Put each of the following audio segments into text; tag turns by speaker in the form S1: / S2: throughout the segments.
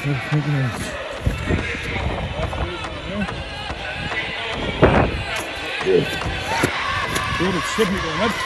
S1: Make a noise. Good, it's slippy going up.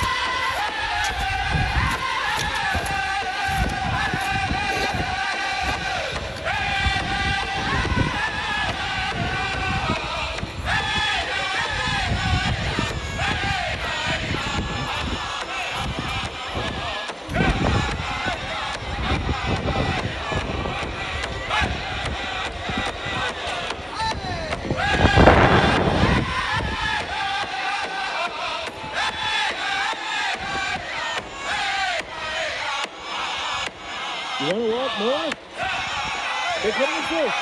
S1: You want to walk more? Here comes the fish.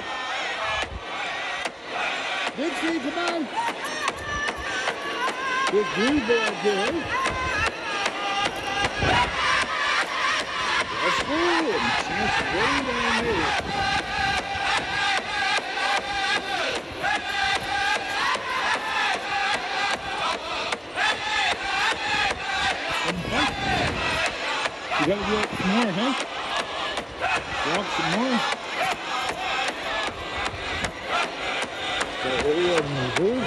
S1: Dixie, come on. Good blue boy, Jerry. That's good. She's way down there. You gotta do it some more, huh? Walk some more. So area in the blue.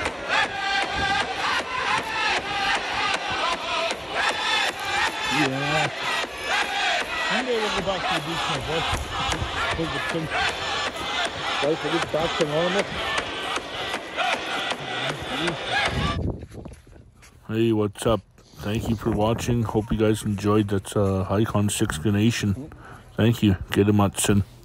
S1: Yeah. One day we'll go back to the beach, my boy. Take the pink. Life will get back to normal.
S2: Hey, what's up? Thank you for watching. Hope you guys enjoyed that Icon 6 Nation. Thank you. Get him out soon.